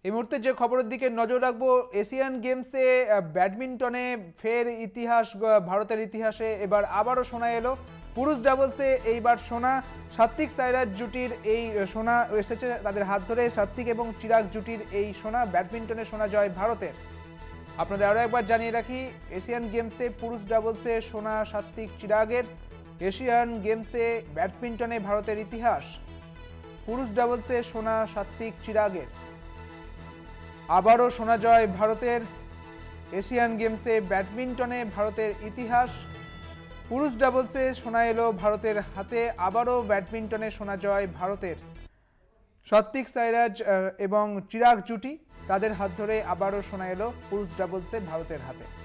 এই মুহূর্তে যে খবরের দিকে নজর রাখবো, এশিয়ান গেমসে ব্যাডমিন্টনে ফের ইতিহাস, ভারতের ইতিহাসে এবার আবারও সোনা এলো। পুরুষ ডাবলসে এইবার সোনা সাত্বিক সাইরাজ জুটির এই সোনা এসেছে তাদের হাত ধরে। সাত্বিক এবং চিরাগ জুটির এই সোনা, ব্যাডমিন্টনে সোনা জয় ভারতের। আপনাদের আরও একবার জানিয়ে রাখি, এশিয়ান গেমসে পুরুষ ডাবলসে সোনা সাত্বিক চিরাগের। এশিয়ান গেমসে ব্যাডমিন্টনে ভারতের ইতিহাস, পুরুষ ডাবলসে সোনা সাত্বিক চিরাগের। আবারও সোনা জয় ভারতের। এশিয়ান গেমসে ব্যাডমিন্টনে ভারতের ইতিহাস, পুরুষ ডাবলসে সোনা এলো ভারতের হাতে। আবারও ব্যাডমিন্টনে সোনা জয় ভারতের। সাত্বিক সাইরাজ এবং চিরাগ জুটি, তাদের হাত ধরে আবারও সোনা এলো পুরুষ ডাবলসে ভারতের হাতে।